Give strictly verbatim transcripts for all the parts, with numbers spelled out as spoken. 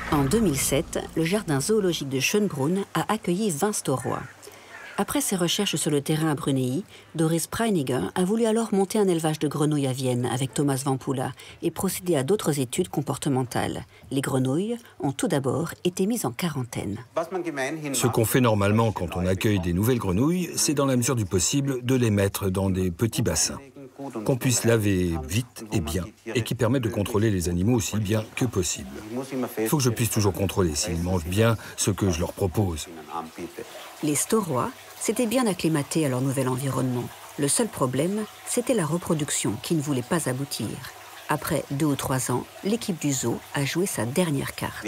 En deux mille sept, le jardin zoologique de Schönbrunn a accueilli vingt taurois. Après ses recherches sur le terrain à Brunei, Doris Preinigger a voulu alors monter un élevage de grenouilles à Vienne avec Thomas Vampula et procéder à d'autres études comportementales. Les grenouilles ont tout d'abord été mises en quarantaine. Ce qu'on fait normalement quand on accueille des nouvelles grenouilles, c'est dans la mesure du possible de les mettre dans des petits bassins, qu'on puisse laver vite et bien, et qui permettent de contrôler les animaux aussi bien que possible. Il faut que je puisse toujours contrôler s'ils mangent bien ce que je leur propose. Les taurois s'étaient bien acclimatés à leur nouvel environnement. Le seul problème, c'était la reproduction qui ne voulait pas aboutir. Après deux ou trois ans, l'équipe du zoo a joué sa dernière carte.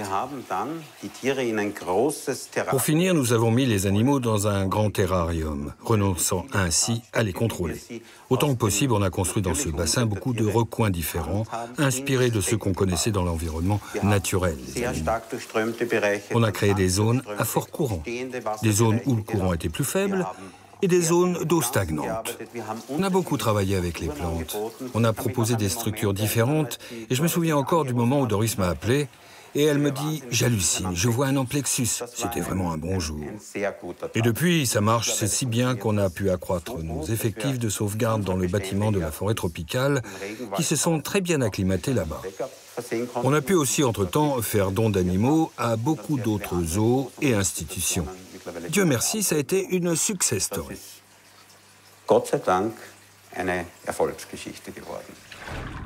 Pour finir, nous avons mis les animaux dans un grand terrarium, renonçant ainsi à les contrôler. Autant que possible, on a construit dans ce bassin beaucoup de recoins différents, inspirés de ceux qu'on connaissait dans l'environnement naturel des animaux. On a créé des zones à fort courant, des zones où le courant était plus faible, et des zones d'eau stagnante. On a beaucoup travaillé avec les plantes. On a proposé des structures différentes. Et je me souviens encore du moment où Doris m'a appelé et elle me dit « J'hallucine, je vois un amplexus ». C'était vraiment un bon jour. Et depuis, ça marche, c'est si bien qu'on a pu accroître nos effectifs de sauvegarde dans le bâtiment de la forêt tropicale qui se sont très bien acclimatés là-bas. On a pu aussi, entre-temps, faire don d'animaux à beaucoup d'autres zoos et institutions. Dieu merci, ça a été une success story. Gott sei Dank eine Erfolgsgeschichte geworden.